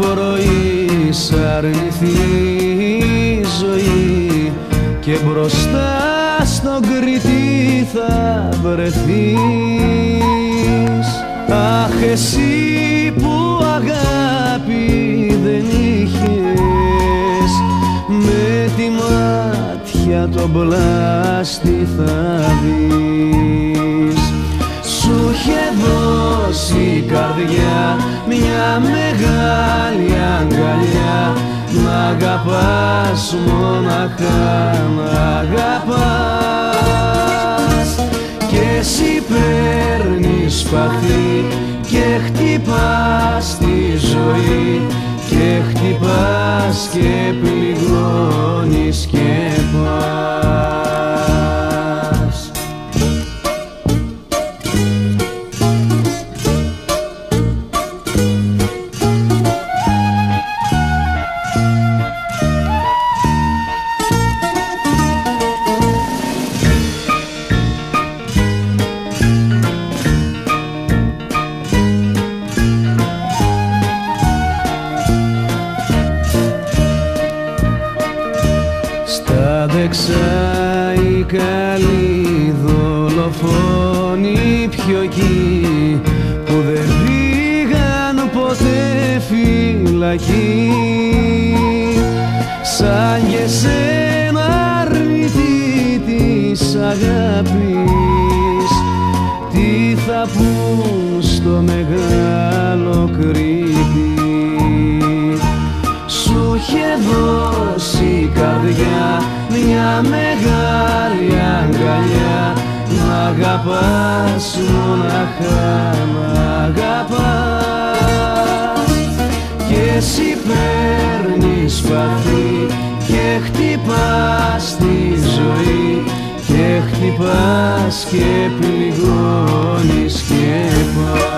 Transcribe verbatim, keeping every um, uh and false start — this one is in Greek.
πρωί σ' αρνηθεί η ζωή και μπροστά στον Κρήτη θα βρεθείς. Αχ, εσύ που αγάπη δεν είχες, με τη μάτια το μπλάστη θα δεις. Σου είχε δώσει η καρδιά μια μεγάλη αγκαλιά, μ' αγαπάς μοναχά, μ' αγαπάς. Κι εσύ παίρνεις σπαθί και χτυπάς τη ζωή, και χτυπάς και πληγώνεις και πας. Στα δεξιά οι καλοί δολοφόνοι πιοκοί που δεν πήγαν ποτέ φυλακή, σαν και σένα αρνητή της αγάπης, τι θα πουν στο μεγάλο Κρήτη. Σου είχε δώσει η καρδιά μια μεγάλη αγκαλιά, μ' αγαπάς μοναχά, μ' αγαπάς. Κι εσύ παίρνεις σπαθί και χτυπάς τη ζωή, και χτυπάς και πληγώνεις και πας.